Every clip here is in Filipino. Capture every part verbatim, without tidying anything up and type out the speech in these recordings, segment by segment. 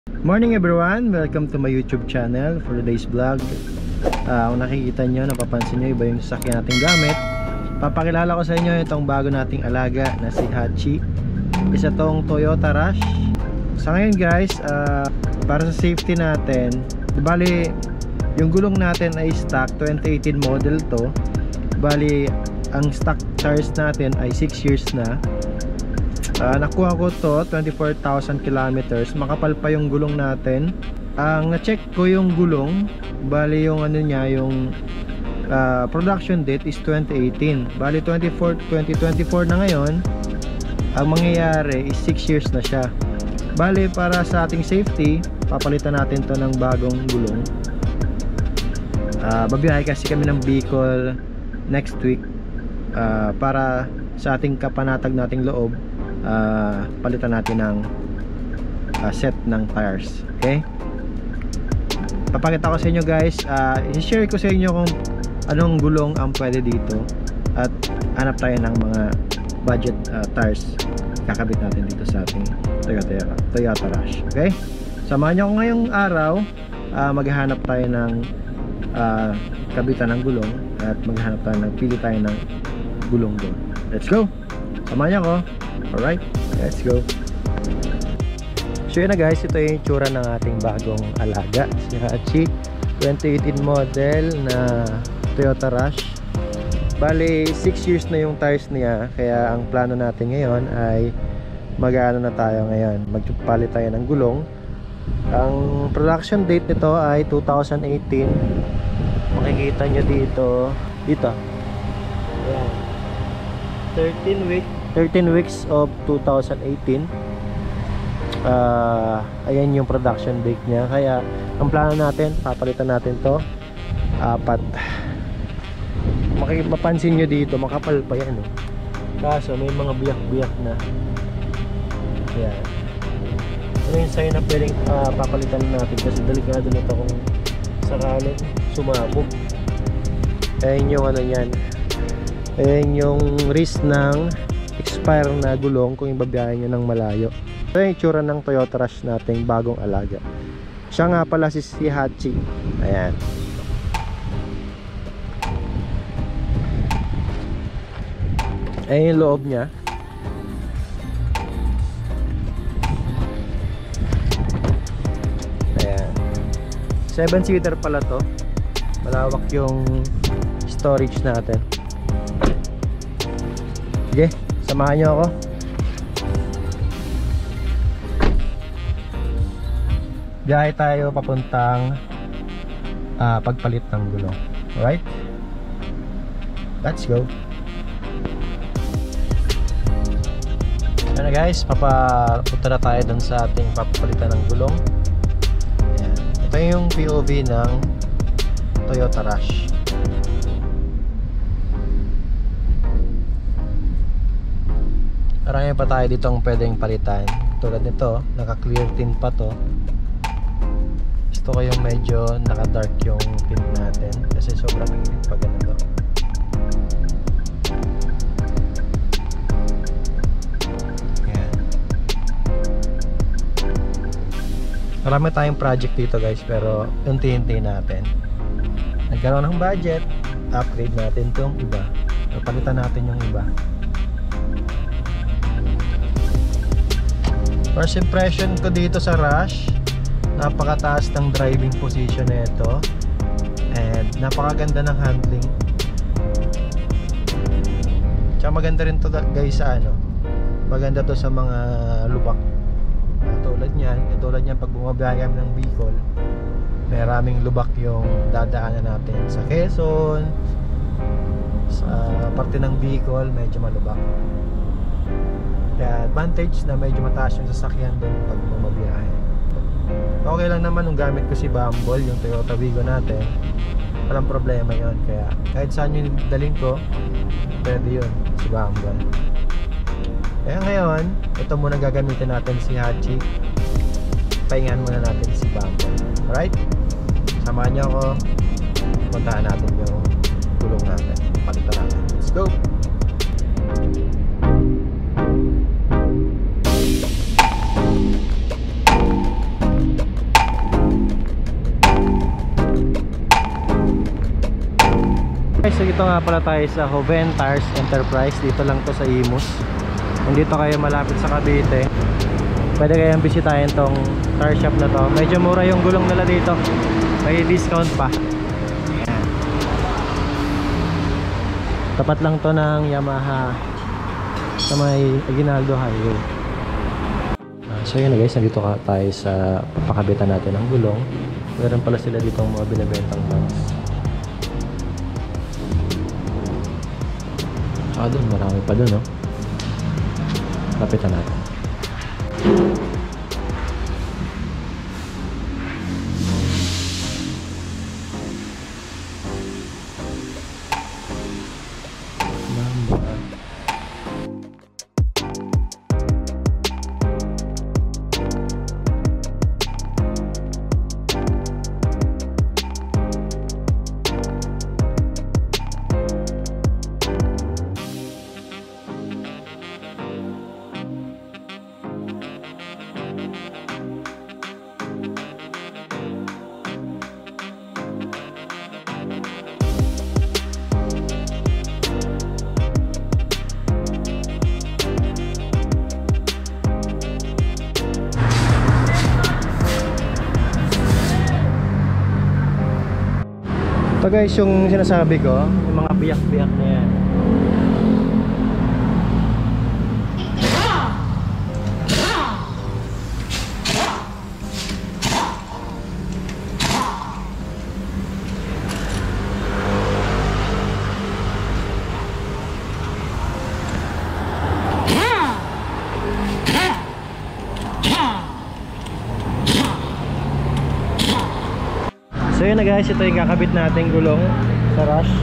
Morning everyone! Welcome to my YouTube channel for today's vlog. uh, Kung nakikita nyo, napapansin nyo, iba yung sasakyan nating gamit. Papakilala ko sa inyo itong bago nating alaga na si Hachi. Isa tong Toyota Rush. Sa ngayon guys, uh, para sa safety natin, bali yung gulong natin ay stock twenty eighteen model to. Bali ang stock tires natin ay six years na. Uh, nakuha ko to twenty-four thousand kilometers. Makapal pa yung gulong natin. Ang na-check ko yung gulong, bali yung ano niya, yung uh, production date is twenty eighteen. Bali twenty-four, twenty twenty-four na ngayon. Ang mangyayari is six years na siya. Bali para sa ating safety, papalitan natin to ng bagong gulong. uh, Babiyahe kasi kami ng Bicol next week, uh, para sa ating kapanatag nating loob. Uh, palitan natin ng uh, set ng tires. Okay, papakita ko sa inyo guys. uh, i-share ko sa inyo kung anong gulong ang pwede dito, at hanap tayo ng mga budget uh, tires kakabit natin dito sa ating Toyota, Toyota Rush. Okay, samahan nyo ko ngayong araw. uh, maghahanap tayo ng uh, kabitan ng gulong, at maghahanap tayo ng pili tayo ng gulong doon. Let's go, samahan nyo ko. Alright, let's go. So yun na guys, ito yung tsura ng ating bagong alaga, si Hachi. Twenty eighteen model na Toyota Rush. Bali six years na yung tires niya. Kaya ang plano natin ngayon ay mag-ano na tayo ngayon, magpalit tayo ng gulong. Ang production date nito ay two thousand eighteen. Makikita nyo dito, dito ayan, thirteen weeks thirteen weeks of two thousand eighteen. uh, Ayan yung production date niya. Kaya ang plano natin, papalitan natin to apat. Mapansin nyo dito, makapal pa yan, oh. Kaso may mga biyak-biyak na. Ayan. Ano yung sign na pwedeng uh, papalitan natin, kasi delikado nito kung sakaling sumabog. Ayan yung ano yan, ayan yung risk ng expire na gulong kung ibabiyahin nyo ng malayo. Ito yung itsura ng Toyota Rush nating bagong alaga. Siya nga pala si, si Hachi. Ayan. Ayan yung loob niya. Ayan. seven seater pala to. Malawak yung storage natin. Sige, samahan nyo ako. Biyahe tayo papuntang uh, pagpalit ng gulong. Alright? Let's go. Ano guys, papapunta na tayo dun sa ating papapalitan ng gulong. Ayan. Ito yung P O V ng Toyota Rush. Marami pa tayo dito ang pwedeng palitan. Tulad nito, naka-clear tint pa to. Gusto ko yung medyo naka-dark yung tint natin, kasi sobrang init pa ganito. Ayan. Marami tayong project dito guys, pero unti-unti natin. Nagkaroon ng budget, upgrade natin tong iba. Palitan natin yung iba. First impression ko dito sa Rush, napakataas ng driving position nito, and napakaganda ng handling. Tsaka maganda rin to guys sa ano, maganda to sa mga lubak. Tulad niyan, tulad niyan pag bumabiyahe kami ng Bicol, may maraming lubak yung dadaanan natin sa Quezon, sa parte ng Bicol, medyo malubak. Kaya advantage na medyo mataas yung sasakyan doon pag bumabiyahe. Okay lang naman nung gamit ko si Bumble, yung Toyota Wigo natin. Walang problema yon. Kaya kahit saan yung daling ko, pwede yun, si Bumble. Kaya ngayon, ito muna gagamitin natin si Hachi. Pahingahan muna natin si Bumble. Alright? Samahan niyo ako. Puntahan natin yung gulong natin. Palitan natin. Let's go! nandito nga pala tayo sa Joven Tires Enterprise. Dito lang to sa Imus. Kung dito kayo malapit sa Cavite, pwede kayong bisitahin tong tire shop na to. Medyo mura yung gulong nila dito, may discount pa. Ayan. Tapat lang to ng Yamaha sa may Aguinaldo Highway. uh, So yun na guys, nandito ka tayo sa papakabitan natin ng gulong. Meron pala sila dito mga binibentang banks. Ah, doon, marami pa doon, no? Lapitan natin. Ito guys yung sinasabi ko, yung mga biyak-biyak na yan. So yun na guys, ito yung kakabit nating gulong sa Rush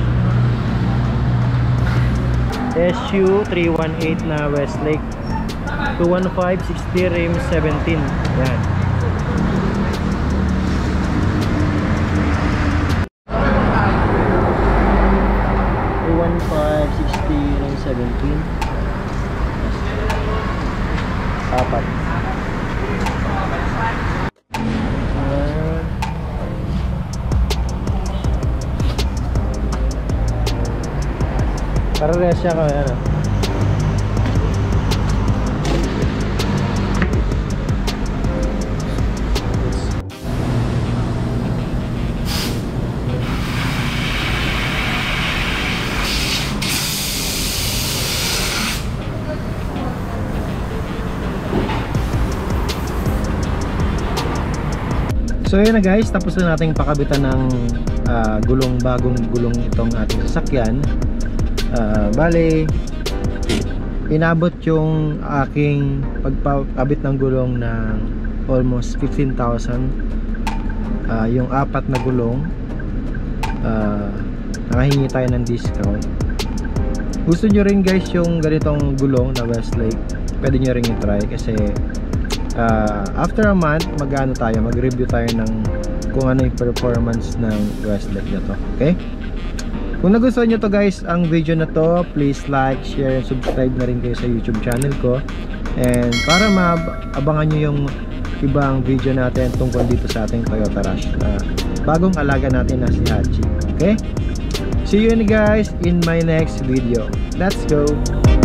S U three one eight na Westlake two one five sixty rim seventeen. Yan. two one five sixty rim seventeen. Apat. Para rest siya ko, ano. So yun na guys, tapos na nating pakabitan ng uh, gulong, bagong gulong itong ating sasakyan. Uh, bale, inabot yung aking pagpakabit ng gulong ng almost fifteen thousand. Uh, yung apat na gulong, uh, nakahingi tayo ng discount. Gusto nyo rin guys yung ganitong gulong na Westlake, pwede nyo rin i-try kasi uh, after a month mag-ano tayo, mag-review tayo ng kung ano yung performance ng Westlake na to. Okay? Kung nagustuhan nyo to guys, ang video na to, please like, share, and subscribe na rin kayo sa YouTube channel ko. And para maabangan nyo yung ibang video natin tungkol dito sa ating Toyota Rush na bagong alaga natin na si Hachi. Okay? See you guys in my next video. Let's go!